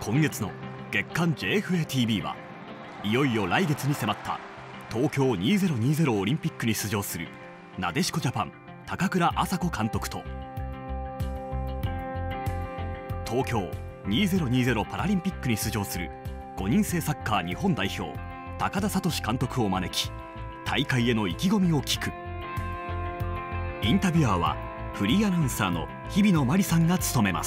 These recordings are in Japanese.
今月の月間 JFATV はいよいよ来月に迫った東京2020オリンピックに出場するなでしこジャパン高倉麻子監督と東京2020パラリンピックに出場する5人制サッカー日本代表高田聡監督を招き大会への意気込みを聞く。インタビュアーはフリーアナウンサーの日比野真理さんが務めます。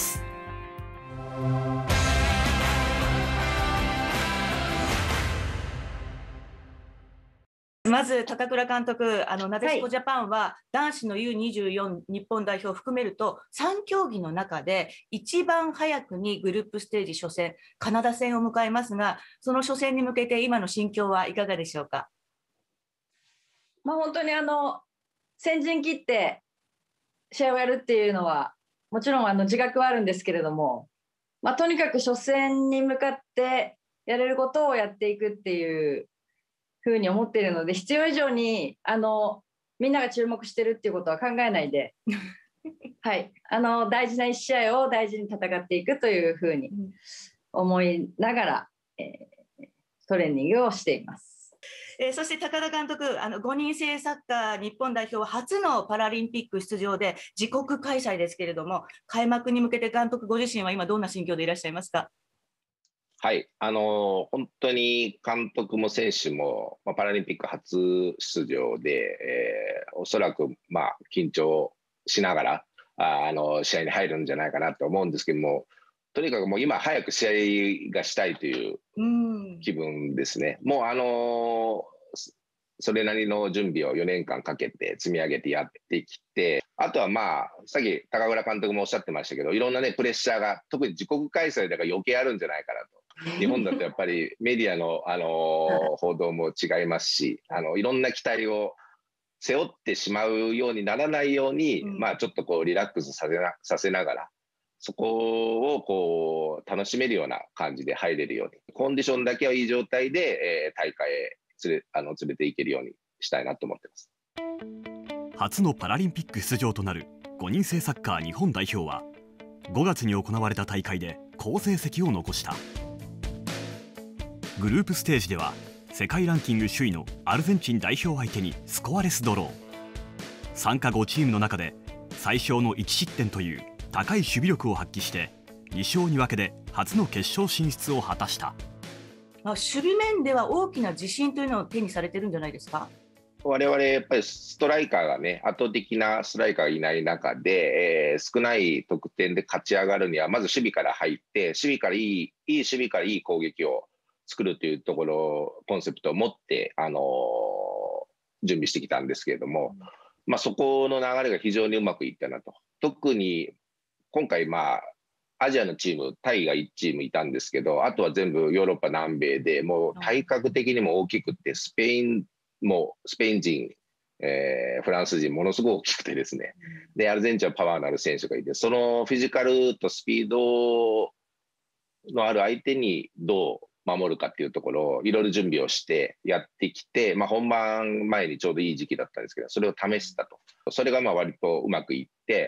まず高倉監督、なでしこジャパンは男子の U24 日本代表を含めると3競技の中で一番早くにグループステージ初戦カナダ戦を迎えますが、その初戦に向けて今の心境はいかがでしょうか。 本当に先陣切って試合をやるっていうのはもちろん自覚はあるんですけれども、とにかく初戦に向かってやれることをやっていくっていうふうに思っているので、必要以上にみんなが注目してるっていうことは考えないではい、大事な1試合を大事に戦っていくというふうに思いながら、トレーニングをしています。 そして高田監督、5人制サッカー日本代表は初のパラリンピック出場で自国開催ですけれども、開幕に向けて監督ご自身は今どんな心境でいらっしゃいますか。 はい、本当に監督も選手も、パラリンピック初出場で、おそらく緊張しながら試合に入るんじゃないかなと思うんですけども、とにかくもう今早く試合がしたいという気分ですね。もうそれなりの準備を4年間かけて積み上げてやってきて、あとはさっき高倉監督もおっしゃってましたけど、いろんなねプレッシャーが特に自国開催だから余計あるんじゃないかなと。日本だとやっぱりメディアの、報道も違いますし、いろんな期待を背負ってしまうようにならないように、ちょっとリラックスさせながら、そこを楽しめるような感じで入れるように、コンディションだけはいい状態で、大会へ連れていけるようにしたいなと思ってます。 初のパラリンピック出場となる5人制サッカー日本代表は5月に行われた大会で好成績を残した。グループステージでは世界ランキング首位のアルゼンチン代表相手にスコアレスドロー。参加5チームの中で最小の1失点という高い守備力を発揮して2勝2分けで初の決勝進出を果たした。 守備面では大きな自信というのを手にされてるんじゃないですか。 我々やっぱりストライカーがね、圧倒的なストライカーがいない中で、少ない得点で勝ち上がるにはまず守備から入って、守備からいい守備からいい攻撃を作るというところコンセプトを持って、準備してきたんですけれども、そこの流れが非常にうまくいったなと。特に今回アジアのチームタイが1チームいたんですけど、あとは全部ヨーロッパ南米でもう体格的にも大きくて、スペイン人、フランス人ものすごく大きくてですね、でアルゼンチンはパワーのある選手がいて、そのフィジカルとスピードのある相手にどう守るかっていうところをいろいろ準備をしてやってきて、本番前にちょうどいい時期だったんですけど、それを試したと。それが割とうまくいって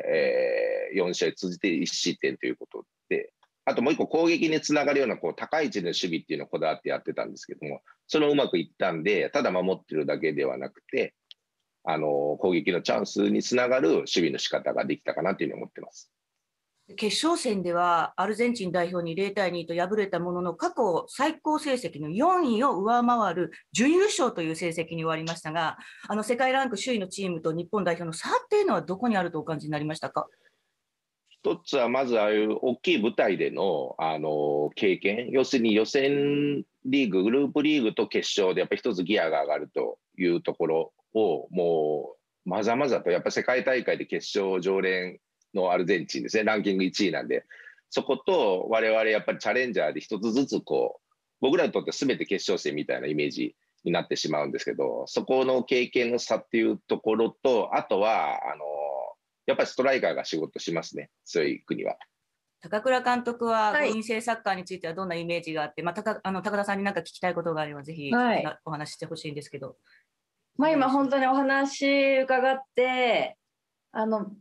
、4試合通じて1失点ということで、あともう一個攻撃につながるような高い位置の守備っていうのをこだわってやってたんですけども、それをうまくいったんで、ただ守ってるだけではなくて、攻撃のチャンスにつながる守備の仕方ができたかなというふうに思ってます。 決勝戦ではアルゼンチン代表に0対2と敗れたものの、過去最高成績の4位を上回る準優勝という成績に終わりましたが、世界ランク首位のチームと日本代表の差っていうのはどこにあるとお感じになりましたか。 一つはまずああいう大きい舞台での、経験、要するに予選リーグ、グループリーグと決勝でやっぱり一つギアが上がるというところをもうまざまざと、やっぱり世界大会で決勝常連のアルゼンチンですね、ランキング1位なんで、そこと我々やっぱりチャレンジャーで一つずつ僕らにとって全て決勝戦みたいなイメージになってしまうんですけど、そこの経験の差っていうところと、あとはやっぱりストライカーが仕事しますね、強い国は。 高倉監督は5人制サッカーについてはどんなイメージがあって、高田さんに何か聞きたいことがあればぜひお話ししてほしいんですけど。 今本当にお話伺って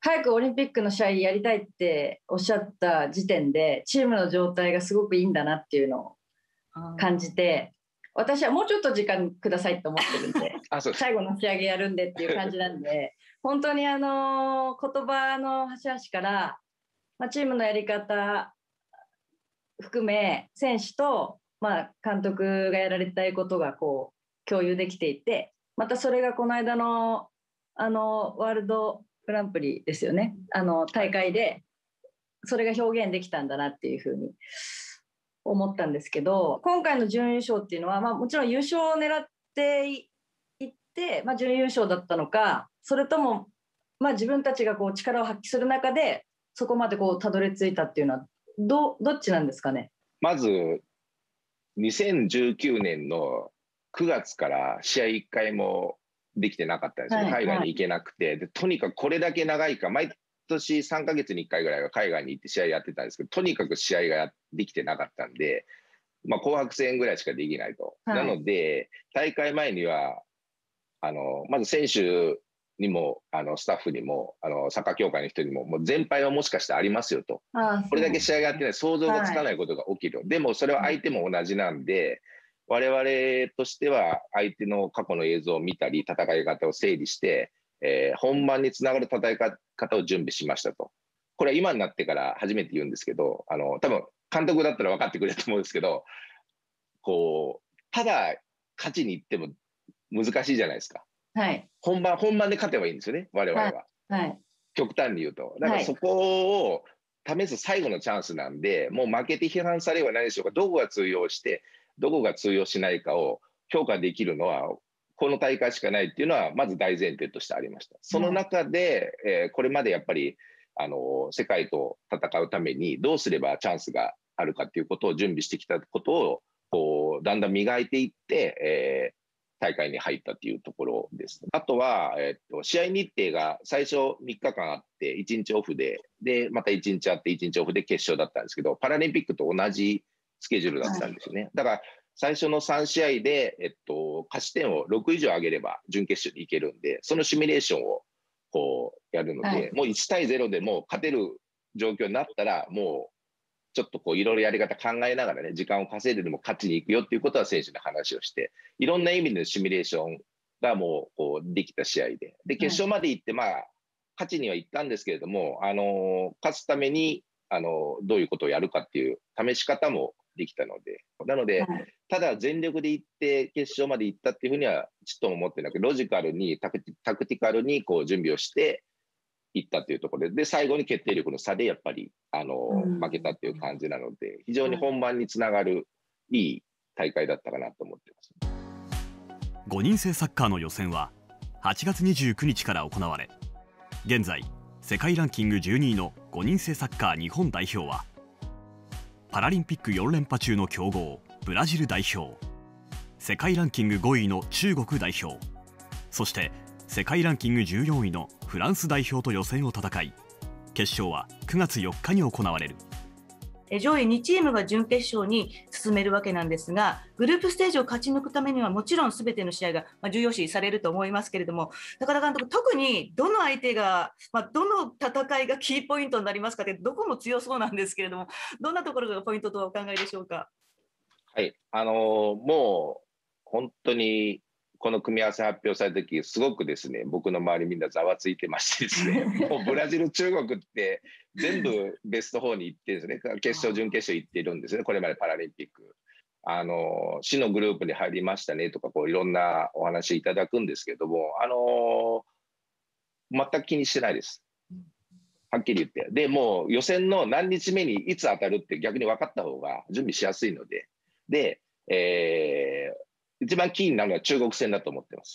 早くオリンピックの試合やりたいっておっしゃった時点でチームの状態がすごくいいんだなっていうのを感じて、私はもうちょっと時間くださいと思ってるんで最後の仕上げやるんでっていう感じなんで本当に言葉の端々から、チームのやり方含め選手と、監督がやられたいことがこう共有できていて、またそれがこの間のワールドグランプリですよね、大会でそれが表現できたんだなっていうふうに思ったんですけど、今回の準優勝っていうのは、もちろん優勝を狙っていって、準優勝だったのか、それとも、自分たちがこう力を発揮する中でそこまでこうたどり着いたっていうのはどっちなんですかね。 まず2019年の9月から試合1回もできてなかったんですよ、海外に行けなくて、でとにかくこれだけ長いか、毎年3ヶ月に1回ぐらいは海外に行って試合やってたんですけど、とにかく試合ができてなかったんで、紅白戦ぐらいしかできないと。なので大会前にはまず選手にもスタッフにもサッカー協会の人にも、もう全敗はもしかしてありますよと、これだけ試合がやってない、想像がつかないことが起きる、でもそれは相手も同じなんで、我々としては相手の過去の映像を見たり、戦い方を整理して、本番につながる戦い方を準備しましたと。これは今になってから初めて言うんですけど、多分監督だったら分かってくれると思うんですけど、ただ勝ちに行っても難しいじゃないですか。本番で勝てばいいんですよね、我々は。極端に言うと。だからそこを試す最後のチャンスなんで、もう負けて批判されはないでしょうか、どこが通用して、どこが通用しないかを評価できるのは、この大会しかないっていうのは、まず大前提としてありました。その中で、これまでやっぱり世界と戦うために、どうすればチャンスがあるかっていうことを準備してきたことを、だんだん磨いていって、大会に入ったっていうところです。あとは、試合日程が最初3日間あって、1日オフで、また1日あって、1日オフで決勝だったんですけど、パラリンピックと同じスケジュールだったんですよね。だから最初の3試合で、勝ち点を6以上上げれば準決勝に行けるんで、そのシミュレーションをやるので、もう1対0でも勝てる状況になったら、もうちょっといろいろやり方考えながらね、時間を稼いででも勝ちに行くよっていうことは選手の話をして、いろんな意味でのシミュレーションがもうできた試合で、決勝まで行って、勝ちには行ったんですけれども、勝つためにどういうことをやるかっていう試し方もできたので、なので、ただ全力で行って決勝まで行ったっていうふうにはちょっと思ってなくて、ロジカルにタクティカルに準備をしていったっていうところで、最後に決定力の差でやっぱり負けたっていう感じなので、非常に本番につながるいい大会だったかなと思ってます。 5人制サッカーの予選は8月29日から行われ、現在世界ランキング12位の5人制サッカー日本代表は、パラリンピック4連覇中の強豪ブラジル代表、世界ランキング5位の中国代表、そして世界ランキング14位のフランス代表と予選を戦い、決勝は9月4日に行われる。 上位2チームが準決勝に進めるわけなんですが、グループステージを勝ち抜くためにはもちろん全ての試合が重要視されると思いますけれども、高田監督、特にどの相手が、どの戦いがキーポイントになりますかって、どこも強そうなんですけれども、どんなところがポイントとお考えでしょうか。 はい、もう本当にこの組み合わせ発表された時、すごくですね、僕の周りみんなざわついてましてですね、もうブラジル、中国って全部ベスト4に行ってるんですね、決勝、準決勝行っているんですね、これまでパラリンピック。死のグループに入りましたねとか、いろんなお話いただくんですけども、全く気にしてないです。はっきり言って。で、もう予選の何日目にいつ当たるって逆に分かった方が準備しやすいので、一番キーになるのは中国戦だと思ってます。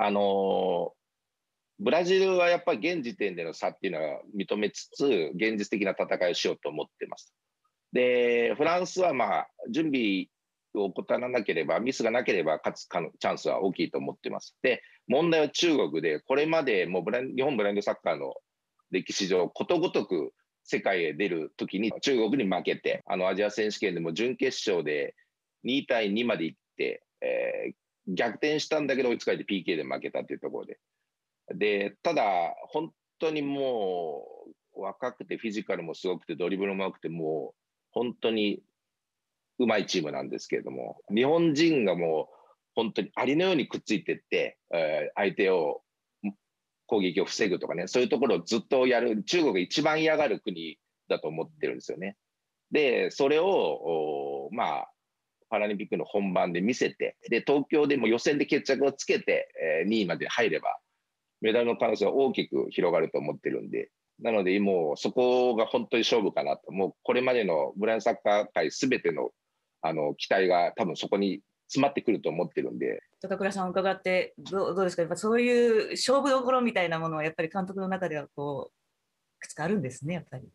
ブラジルはやっぱり現時点での差っていうのは認めつつ、現実的な戦いをしようと思ってます。で、フランスは準備を怠らなければ、ミスがなければ勝つチャンスは大きいと思ってます。で、問題は中国で、これまでもう日本ブラインドサッカーの歴史上、ことごとく世界へ出るときに中国に負けて、アジア選手権でも準決勝で2対2まで行って、逆転したんだけど追いつかれて PK で負けたというところで。ただ、本当にもう若くてフィジカルもすごくてドリブルも良くて、もう本当にうまいチームなんですけれども、日本人がもう本当にアリのようにくっついていって、相手を攻撃を防ぐとかね、そういうところをずっとやる、中国が一番嫌がる国だと思ってるんですよね。で、それをパラリンピックの本番で見せて、で東京でも予選で決着をつけて、2位まで入ればメダルの可能性は大きく広がると思ってるんで、なのでもうそこが本当に勝負かなと。もうこれまでのブラインドサッカー界すべての期待が多分そこに詰まってくると思ってるんで。 高倉さん伺ってどうですか。やっぱそういう勝負どころみたいなものはやっぱり監督の中ではこういくつかあるんですね、やっぱり。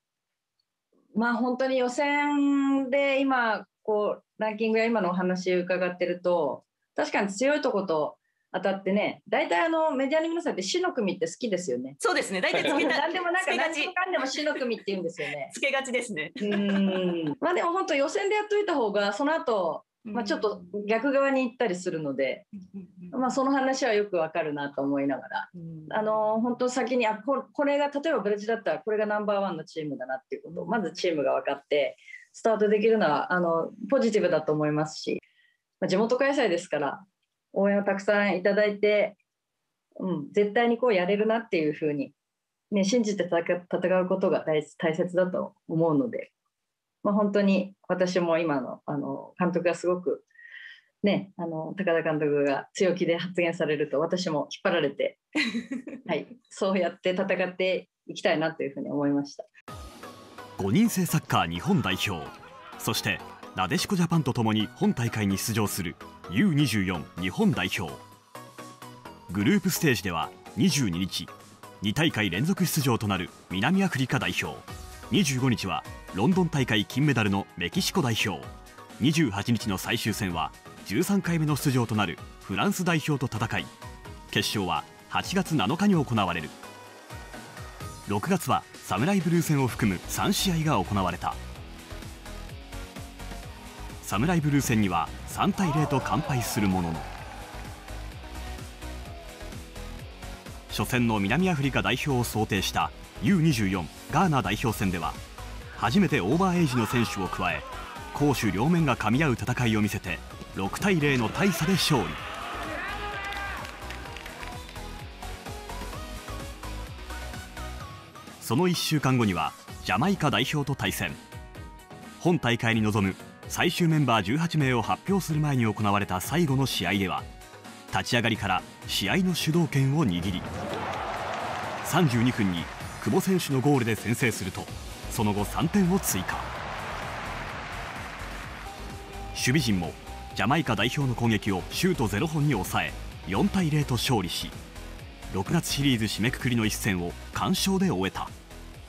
本当に予選で今こうランキングや今のお話を伺ってると、確かに強いとこと当たってね、大体メディアの皆さんって死の組って好きですよね。 そうですね、大体つけ何でもなんか何でもかんでも死の組って言うんですよね。 つけがちですね。 でも本当予選でやっといた方がその後、ちょっと逆側に行ったりするので、その話はよくわかるなと思いながら、本当先にこれが例えばブラジルだったらこれがナンバーワンのチームだなっていうことをまずチームが分かってスタートできるのはポジティブだと思いますし、地元開催ですから応援をたくさんいただいて、絶対にこうやれるなっていうふうに、信じて戦うことが大切だと思うので、本当に私も今の監督がすごくね、高田監督が強気で発言されると私も引っ張られて、はい、そうやって戦っていきたいなというふうに思いました。 5人制サッカー日本代表、そしてなでしこジャパンとともに本大会に出場する U24 日本代表。グループステージでは22日2大会連続出場となる南アフリカ代表、25日はロンドン大会金メダルのメキシコ代表、28日の最終戦は13回目の出場となるフランス代表と戦い、決勝は8月7日に行われる。6月はサムライブルー戦を含む3試合が行われた。サムライブルー戦には3対0と完敗するものの、初戦の南アフリカ代表を想定した U24 ガーナ代表戦では初めてオーバーエイジの選手を加え、攻守両面が噛み合う戦いを見せて6対0の大差で勝利。その1週間後にはジャマイカ代表と対戦。本大会に臨む最終メンバー18名を発表する前に行われた最後の試合では、立ち上がりから試合の主導権を握り、32分に久保選手のゴールで先制すると、その後3点を追加。守備陣もジャマイカ代表の攻撃をシュート0本に抑え4対0と勝利し、6月シリーズ締めくくりの一戦を完勝で終えた。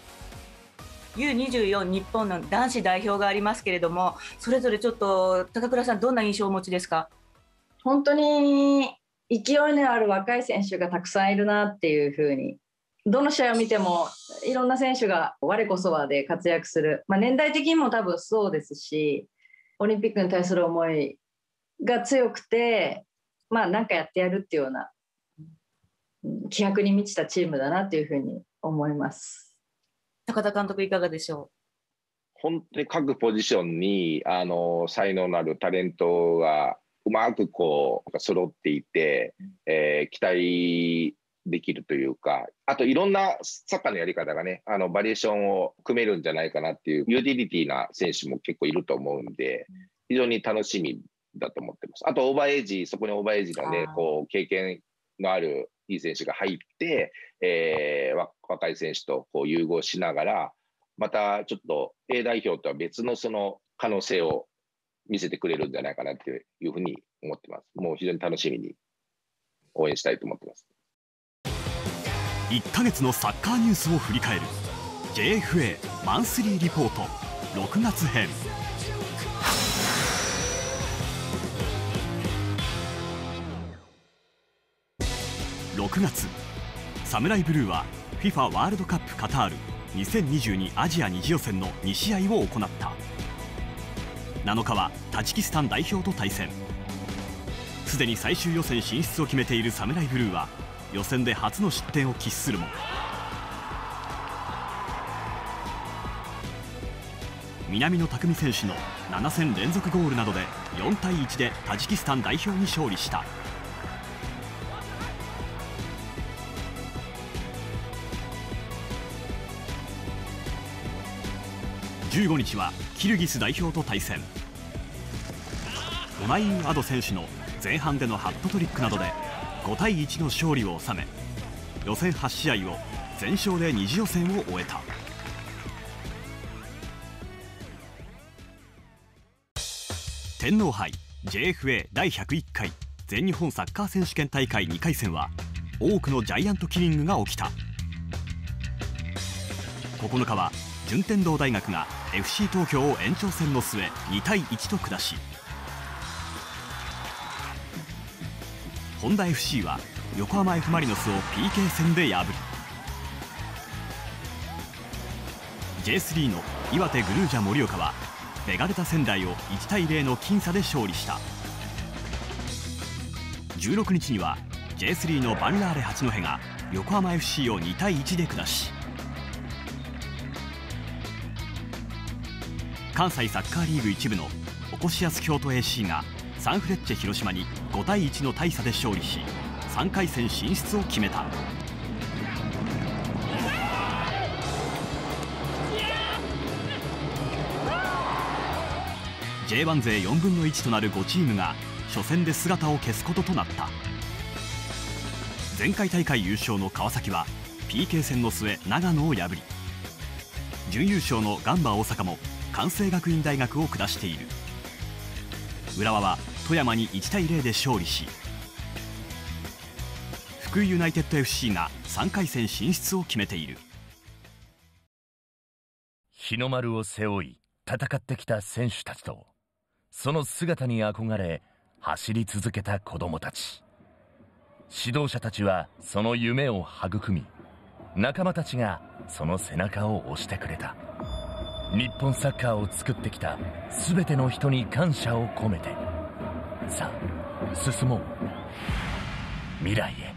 U24 日本の男子代表がありますけれども、それぞれちょっと高倉さんどんな印象をお持ちですか。 本当に勢いのある若い選手がたくさんいるなっていうふうに、どの試合を見てもいろんな選手が我こそはで活躍する、年代的にも多分そうですし、オリンピックに対する思いが強くて、なんかやってやるっていうような気迫に満ちたチームだなというふうに思います。 高田監督いかがでしょう。 本当に各ポジションに才能のあるタレントがうまく揃っていて、期待できるというか、あといろんなサッカーのやり方がね、バリエーションを組めるんじゃないかなっていうユーティリティな選手も結構いると思うんで、非常に楽しみだと思ってます。あとオーバーエイジ、そこにオーバーエイジのね、経験のあるいい選手が入って、若い選手と融合しながら、またちょっと A 代表とは別のその可能性を見せてくれるんじゃないかなっていうふうに思ってます。もう非常に楽しみに応援したいと思ってます。 1ヶ月のサッカーニュースを振り返る JFA マンスリーリポート6月編。6月、サムライブルーは FIFA ワールドカップカタール2022アジア2次予選の2試合を行った。7日はタジキスタン代表と対戦。すでに最終予選進出を決めているサムライブルーは予選で初の失点を喫するも南野拓実選手の7戦連続ゴールなどで4対1でタジキスタン代表に勝利した。15日はキルギス代表と対戦。オナイン・アド選手の前半でのハットトリックなどで5対1の勝利を収め、予選8試合を全勝で2次予選を終えた。天皇杯 JFA 第101回全日本サッカー選手権大会2回戦は多くのジャイアントキリングが起きた。9日は順天堂大学が FC 東京を延長戦の末2対1と下し、ホンダ FC は横浜 F ・マリノスを PK 戦で破り、 J3 の岩手グルージャ盛岡はベガルタ仙台を1対0の僅差で勝利した。16日には J3 のバンラーレ八戸が横浜 FC を2対1で下し、関西サッカーリーグ1部のおこしやす京都 AC がサンフレッチェ広島に5対1の大差で勝利し、3回戦進出を決めた。J1 勢4分の1となる5チームが初戦で姿を消すこととなった。前回大会優勝の川崎は PK 戦の末長野を破り、準優勝のガンバ大阪も関西学院大学を下している。浦和は富山に1対0で勝利し、福井ユナイテッド FC が3回戦進出を決めている。 日の丸を背負い戦ってきた選手たちと、その姿に憧れ走り続けた子どもたち。指導者たちはその夢を育み、仲間たちがその背中を押してくれた。日本サッカーを作ってきた全ての人に感謝を込めて、さあ進もう、未来へ。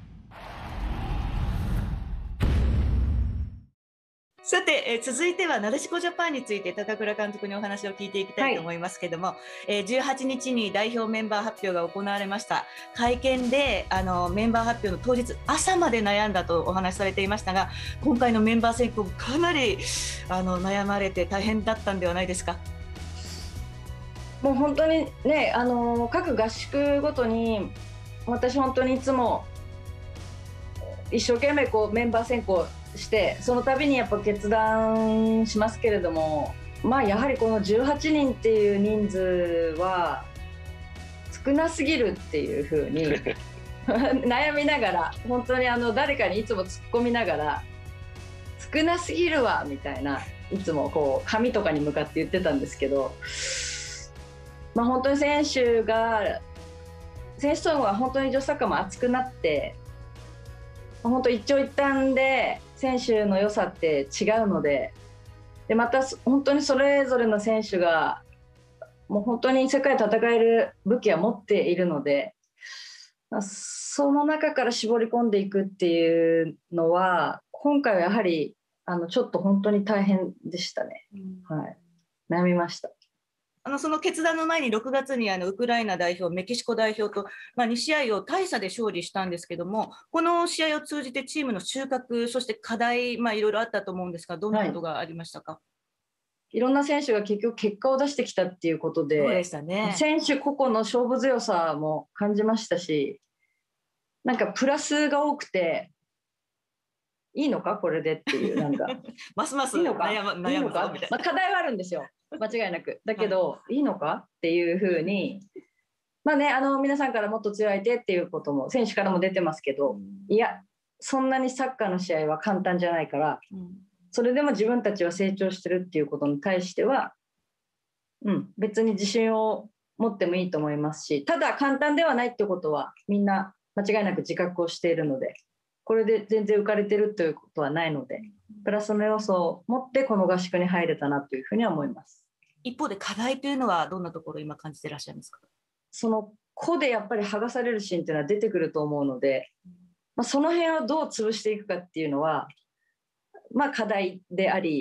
さて、続いてはなでしこジャパンについて高倉監督にお話を聞いていきたいと思いますけども、18日に代表メンバー発表が行われました。会見でメンバー発表の当日朝まで悩んだとお話しされていましたが、今回のメンバー選考かなり悩まれて大変だったんではないですか？ もう本当にね、各合宿ごとに私本当にいつも一生懸命こうメンバー選考して、その度にやっぱ決断しますけれども、まあやはりこの18人っていう人数は少なすぎるっていうふうに悩みながら、本当に誰かにいつも突っ込みながら、少なすぎるわみたいないつもこう紙とかに向かって言ってたんですけど、まあ本当に選手層が本当に女子サッカーも熱くなって、本当一長一短で選手の良さって違うので、また本当にそれぞれの選手がもう本当に世界で戦える武器は持っているので、その中から絞り込んでいくっていうのは今回はやはりちょっと本当に大変でしたね。はい、悩みました。 その決断の前に6月にウクライナ代表、メキシコ代表と、2試合を大差で勝利したんですけども、この試合を通じてチームの収穫、そして課題、いろいろあったと思うんですが、どんなことがありましたか？ いろんな選手が結局結果を出してきたっていうことで、 そうでしたね。 選手個々の勝負強さも感じましたし、なんかプラスが多くて、いいのかこれでっていう、なんかますますいいのか悩むぞみたいな。 課題はあるんですよ、間違いなく。だけど、はい、いいのかっていうふうに、皆さんからもっと強い相手っていうことも選手からも出てますけど、いやそんなにサッカーの試合は簡単じゃないから、それでも自分たちは成長してるっていうことに対しては、別に自信を持ってもいいと思いますし、ただ簡単ではないってことはみんな間違いなく自覚をしているので、これで全然浮かれてるということはないので、プラスの要素を持ってこの合宿に入れたなというふうには思います。 一方で課題というのはどんなところ今感じていらっしゃいますか？ その個でやっぱり剥がされるシーンというのは出てくると思うので、その辺をどう潰していくかっていうのは、課題であり、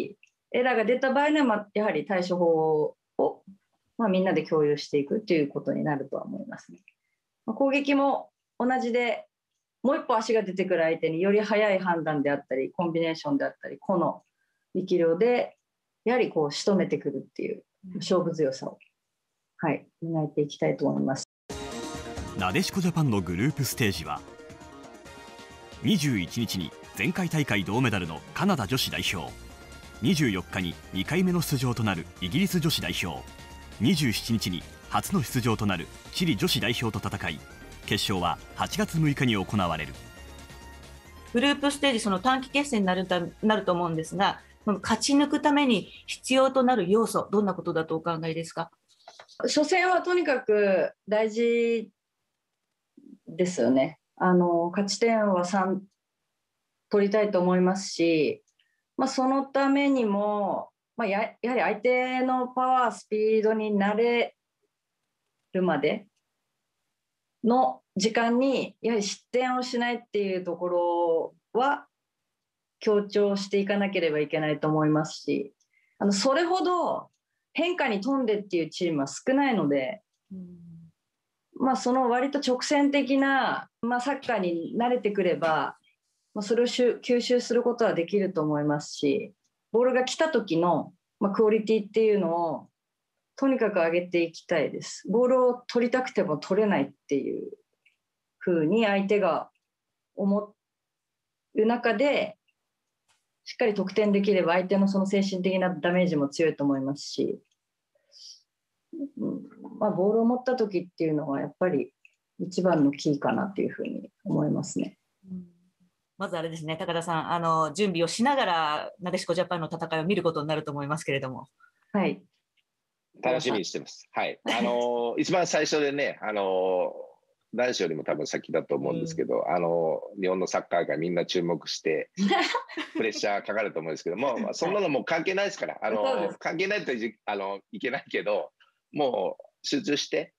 エラーが出た場合には、やはり対処法を、みんなで共有していくということになるとは思いますね。攻撃も同じで、もう一歩足が出てくる相手により早い判断であったり、コンビネーションであったり、個の力量でやはりこう仕留めてくるっていう勝負強さを、磨いていきたいと思います。 なでしこジャパンのグループステージは21日に前回大会銅メダルのカナダ女子代表、24日に2回目の出場となるイギリス女子代表、27日に初の出場となるチリ女子代表と戦い、決勝は8月6日に行われる。 グループステージ、その短期決戦になると思うんですが、勝ち抜くために必要となる要素、どんなことだとお考えですか？ 初戦はとにかく大事ですよね。勝ち点は3取りたいと思いますし、そのためにも、やはり相手のパワー、スピードに慣れるまでの時間にやはり失点をしないっていうところは強調していかなければいけないと思いますし、それほど変化に富んでっていうチームは少ないので、その割と直線的な、サッカーに慣れてくれば、それを吸収することはできると思いますし、ボールが来た時の、クオリティっていうのをとにかく上げていきたいです。ボールを取りたくても取れないっていう風に相手が思う中で、しっかり得点できれば相手のその精神的なダメージも強いと思いますし、ボールを持った時っていうのはやっぱり一番のキーかなっていうふうに思いますね。 まずあれですね、高田さん、準備をしながらなでしこジャパンの戦いを見ることになると思いますけれども。 はい。 楽しみにしてます。はい。一番最初でね、男子よりも多分先だと思うんですけど、日本のサッカーがみんな注目してプレッシャーかかると思うんですけども、そんなのもう関係ないですから、関係ないといけないけど、もう集中して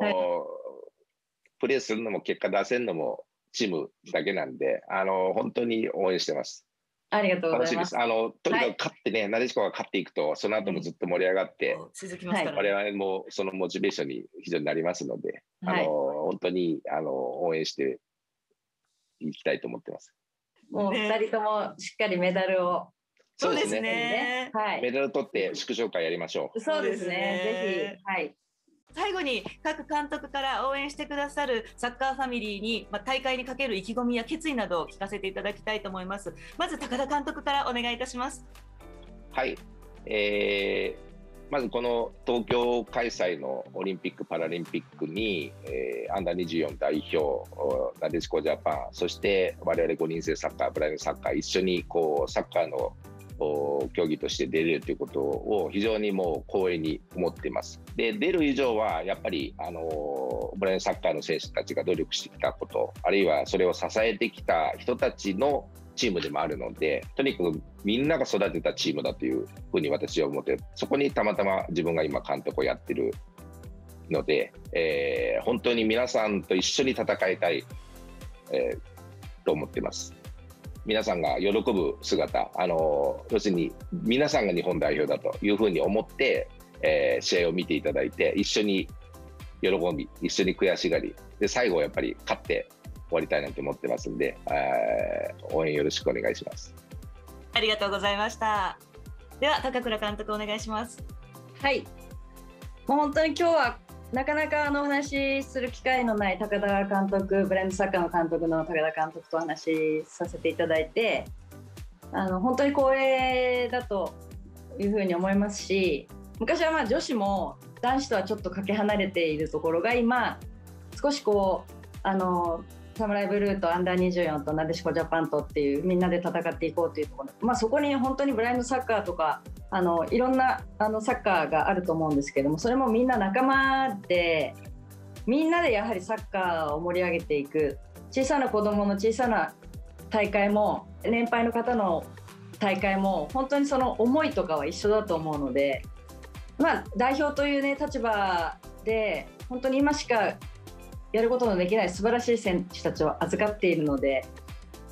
プレーするのも結果出せるのもチームだけなんで、本当に応援してます。 ありがとうございます。 楽しみです。とにかく勝ってね、なでしこが勝っていくと、その後もずっと盛り上がって、 続きますから我々もそのモチベーションに非常になりますので、本当に応援していきたいと思ってます。 もう2人ともしっかりメダルを。 そうですね。 メダル取って祝勝会やりましょう。 そうですね。ぜひ。はい。 最後に各監督から応援してくださるサッカーファミリーに、大会にかける意気込みや決意などを聞かせていただきたいと思います。まず高田監督からお願いいたします。 はい、まずこの東京開催のオリンピック・パラリンピックに、アンダー24代表なでしこジャパン、そして我々5人制サッカー、ブラインドサッカー一緒にサッカーの競技として出れるということを非常にもう光栄に思っています。で、出る以上はやっぱりブラインドサッカーの選手たちが努力してきたこと、あるいはそれを支えてきた人たちのチームでもあるので、とにかくみんなが育てたチームだというふうに私は思って、そこにたまたま自分が今監督をやってるので、本当に皆さんと一緒に戦いたい、と思っています。皆さんが喜ぶ姿、要するに皆さんが日本代表だというふうに思って、試合を見ていただいて、一緒に喜び、一緒に悔しがりで、最後やっぱり勝って終わりたいなと思ってますんで、応援よろしくお願いします。 ありがとうございました。では高倉監督お願いします。 はい、もう本当に今日はなかなかお話しする機会のない高田監督、ブラインドサッカーの監督の高田監督とお話しさせていただいて、本当に光栄だというふうに思いますし、昔は女子も男子とはちょっとかけ離れているところが今少しサムライブルーとアンダー24となでしこジャパンとっていうみんなで戦っていこうというところ、そこに本当にブラインドサッカーとかいろんなサッカーがあると思うんですけども、それもみんな仲間で、みんなでやはりサッカーを盛り上げていく、小さな子どもの小さな大会も年配の方の大会も本当にその思いとかは一緒だと思うので、代表という立場で本当に今しかやることのできない素晴らしい選手たちを預かっているので、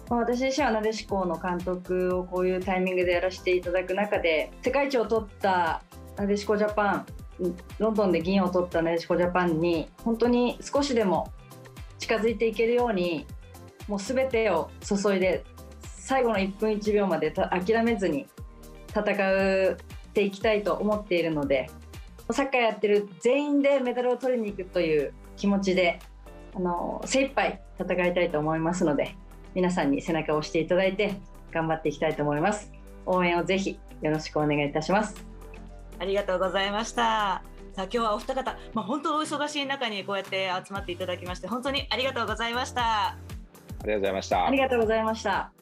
私自身はなでしこの監督をこういうタイミングでやらせていただく中で、世界一を取ったなでしこジャパン、ロンドンで銀を取ったなでしこジャパンに本当に少しでも近づいていけるように、もう全てを注いで最後の1分1秒まで諦めずに戦っていきたいと思っているので、サッカーやってる全員でメダルを取りに行くという気持ちで精一杯戦いたいと思いますので、皆さんに背中を押していただいて頑張っていきたいと思います。応援をぜひよろしくお願いいたします。 ありがとうございました。さあ今日はお二方、本当お忙しい中にこうやって集まっていただきまして本当にありがとうございました。 ありがとうございました。 ありがとうございました。